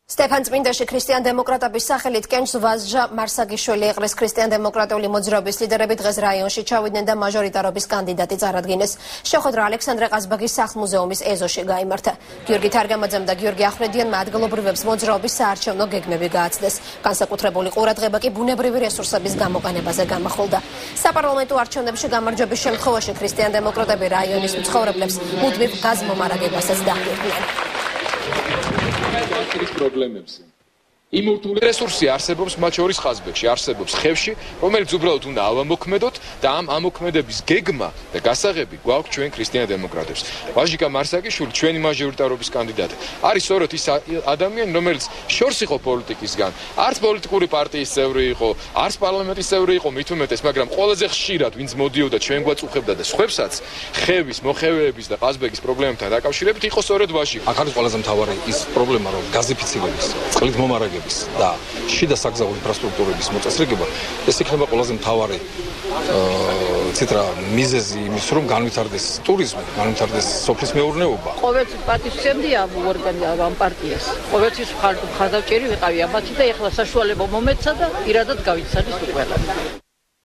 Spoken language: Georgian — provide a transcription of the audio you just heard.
სტეფან წმინდაში ქრისტიან-დემოკრატების სახელით კენჭს ვაზჟა მარსაგიშვილი იყრის ქრისტიან-დემოკრატიული მოძრაობის ლიდერები დღეს რაიონში ჩავიდნენ და მაჟორიტარობის კანდიდატი წარადგინეს. შეხვედრა ალექსანდრე ყაზბაგის სახლ-მუზეუმის ეზოში გაიმართა. გიორგი თარგამაძემ და გიორგი ახვლედიანმა ადგილობრივებს მოძრაობის საარჩევნო გეგმები გააცნეს. განსაკუთრებული ყურადღება კი ბუნებრივი რესურსების გამოყენებაზე გამახვილდა. საპარლამენტო არჩევნებში გამარჯვების შემთხვევაში ქრისტიან-დემოკრატები რაიონის მცხოვრებლებს მუდმივ გაზმომარაგებასაც დაჰყურებდნენ. პრობლემებს. იმურთული რესურსი არსებობს მათ შორის ყაზბეგში, არსებობს ხევში, რომელიც უბრალოდ უნდა ავამოქმედოთ და ამ ამოქმედების გეგმა და გასაღები გვაქვს ჩვენ ქრისტიან-დემოკრატებს. ვაჟიკა მარსაგიშვილი ჩვენი მაჟორიტარობის კანდიდატი არის სწორედ ის ადამიანი, რომელიც შორს იყო პოლიტიკისგან, არც პოლიტიკური პარტიის წევრი იყო, არც პარლამენტის წევრი იყო, მით უმეტეს, მაგრამ ყველაზე ხშირად ვინც მოდიოდა ჩვენ გვაწუხებდა და სხვებსაც ხევის, მოხევეების და ყაზბეგის პრობლემებთან დაკავშირებით იყო სწორედ ვაჟიკა. აქ არის ყველაზე მთავარი ის პრობლემა, რომ გაზიფიცირების, წყლით მომარაგების და შიდა საგზაო ინფრასტრუქტურების მოწესრიგება ეს იქნება ყველაზე მთავარი ცითრა მიზეზი იმის რომ განვითარდეს ტურიზმი, განვითარდეს სოფლის მეურნეობა. ყოველთვის პატივცემდია ამ პარტიას. ყოველთვის მხარდამჭერი ვიყავი ამათი და ეხლა საშუალება მომეცა და პირადად გავიცადის ყველა.